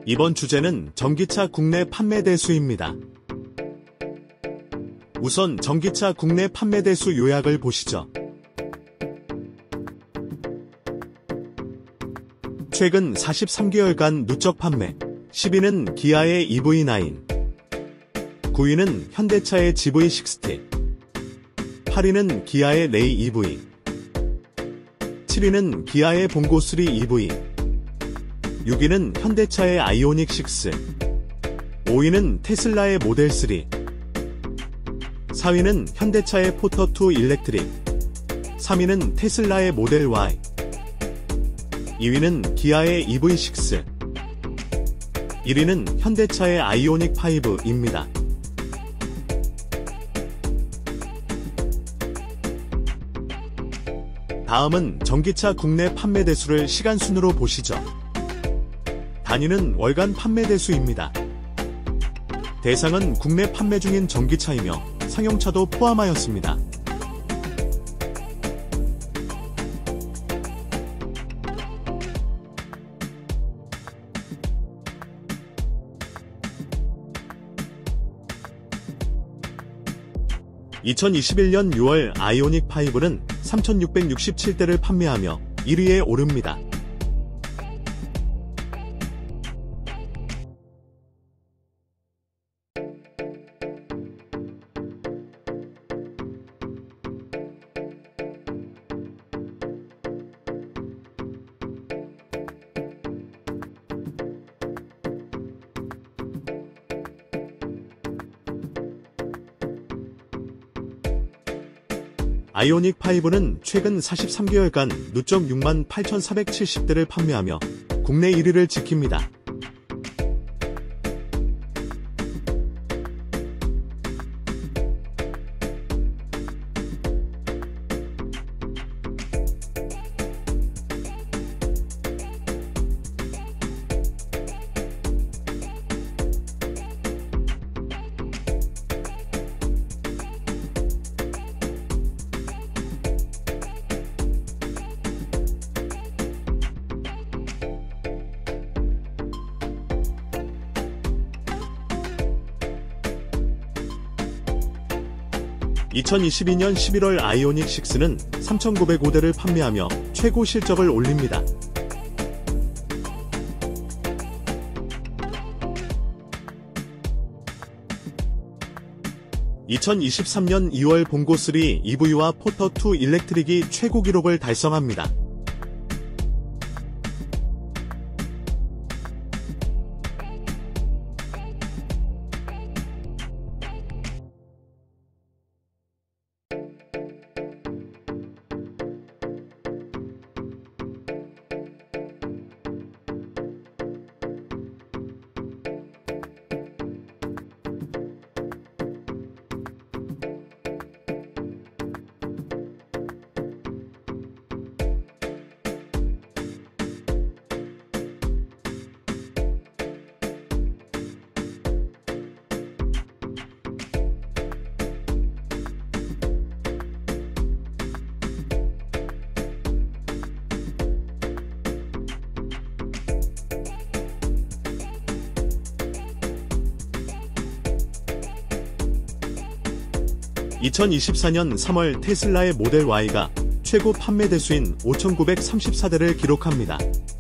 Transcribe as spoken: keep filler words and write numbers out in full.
이번 주제는 전기차 국내 판매 대수입니다. 우선 전기차 국내 판매 대수 요약을 보시죠. 최근 사십삼 개월간 누적 판매 십 위는 기아의 이브이 나인, 구 위는 현대차의 지브이 식스티, 팔 위는 기아의 레이 이브이, 칠 위는 기아의 봉고 쓰리 이브이, 육 위는 현대차의 아이오닉 식스, 오 위는 테슬라의 모델 쓰리, 사 위는 현대차의 포터 투 일렉트릭, 삼 위는 테슬라의 모델 Y, 이 위는 기아의 이브이 식스, 일 위는 현대차의 아이오닉 파이브입니다. 다음은 전기차 국내 판매 대수를 시간 순으로 보시죠. 단위는 월간 판매 대수입니다. 대상은 국내 판매 중인 전기차이며 상용차도 포함하였습니다. 이천이십일 년 유월 아이오닉 파이브는 삼천육백육십칠 대를 판매하며 일 위에 오릅니다. 아이오닉 파이브는 최근 사십삼 개월간 누적 육만 팔천사백칠십 대를 판매하며 국내 일 위를 지킵니다. 이천이십이 년 십일월 아이오닉 식스는 삼천구백오 대를 판매하며 최고 실적을 올립니다. 이천이십삼 년 이월 봉고 쓰리 이브이와 포터 투 일렉트릭이 최고 기록을 달성합니다. 이천이십사 년 삼월 테슬라의 모델 Y가 최고 판매 대수인 오천구백삼십사 대를 기록합니다.